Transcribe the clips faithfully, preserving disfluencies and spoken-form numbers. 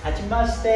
はじめまして、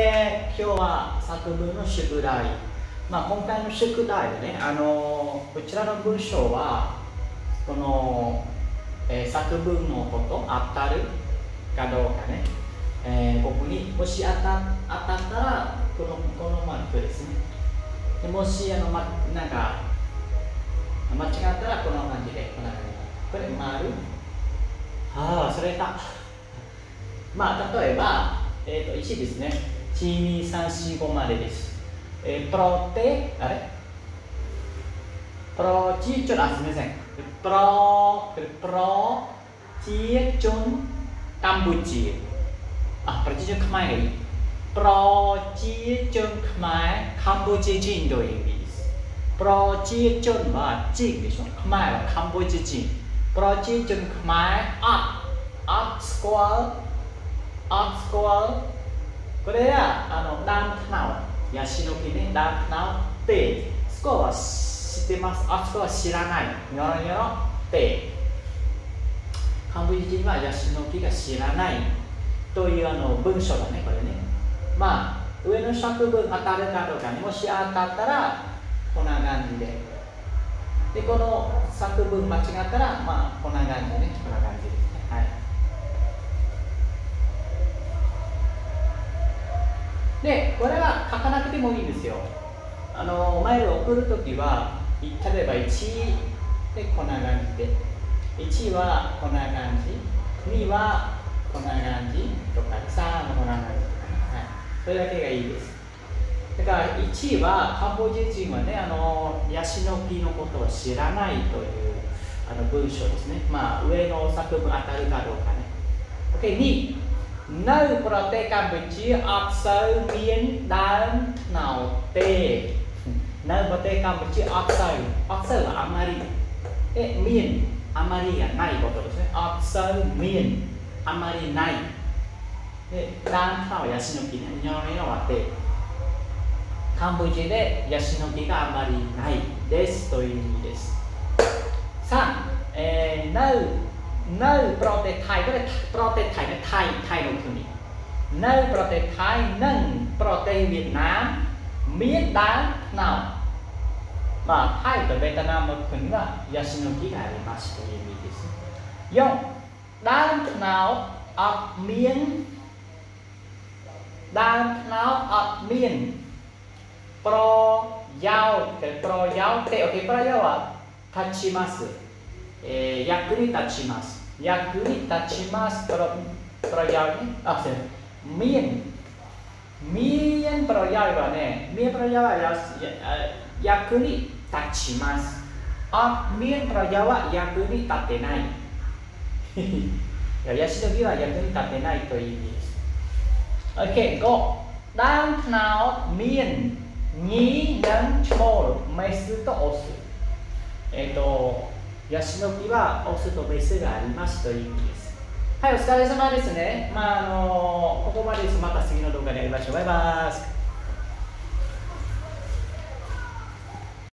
今日は作文の宿題。まあ、今回の宿題でね、あのこちらの文章は、この、えー、作文のこと当たるかどうかね、えー、ここにもし当た当たったら、このこのマークですね。でもしあの、ま、なんか間違ったらこの感じで、こんな感じ。これ丸。ああ、それだ。まあ、例えば、えー、といちですね。いち、に、さん、よん、ごまでです。えー、プロテ、あれプロチチョン、あ、すみません。プロ、プロチチョン、カンボジア。あ、プロチチョン、カマイがいい。プロチチョン、カマイ、カンボジア人という意味です。プロチチョンは人でしょ。カマイはカンボジア人。プロチチョン、カマイ、あ、あ、スコア、あスコアこれはあのダンプナウヤシの木ねダンプナウってスコアは知ってますあスコアは知らないニョロニョロってカンボジア人はヤシの木が知らないというあの文章だねこれねまあ上の作文当たるかどうかねもし当たったらこんな感じででこの作文間違ったらまあこんな感じねこんな感じですねはいで、これは書かなくてもいいんですよ。あの、メールを送るときは、例えばいちでこんな感じで、いちはこんな感じ、にはこんな感じとか、さんはこんな感じとかね。はい。それだけがいいです。だから、いちは、カンボジア人はね、あの、ヤシの木のことを知らないというあの文章ですね。まあ、上の作文当たるかどうかね。OK、にនៅប្រទេសកម្ពុជាអត់សូវមានដើមត្នោតទេនៅប្រទេសកម្ពុជាអត់សូវអត់សូវあまりえមានあまりがないことですねអត់សូវមានあまりないでដើមត្នោតヤシの木ね日本のはてカンボジアでヤシの木があまりないですという意味ですさん、えー、នៅនៅប្រទេសថៃក៏ប្រទេសថៃថៃថៃនោះគ្នានៅប្រទេសថៃនិងប្រទេសវៀតណាមមានដើមត្នោតまあタイとベトナムの国はヤシの木がありますという意味ですよんដើមត្នោតអត់មានដើមត្នោតអត់មានប្រយោជន៍តែប្រយោជន៍ទេអូខេប្រយោជន៍は立ちますえー、役に立ちます。役に立ちます。プロ、プロヤーね。あ、すみません。みえんプロヤーはね、みえんプロヤーはや役に立ちます。あ、みえんプロヤーは役に立ってない。ヤシの木は役に立ってないという意味です。OK、ご。ដើមត្នោតមានញីនិងឈ្មោលメスとオス。えっとヤシの木はオスとメスがありますという意味です。はい、お疲れ様ですね。まあ、あのここまでです。また次の動画で会いましょう。バイバイ。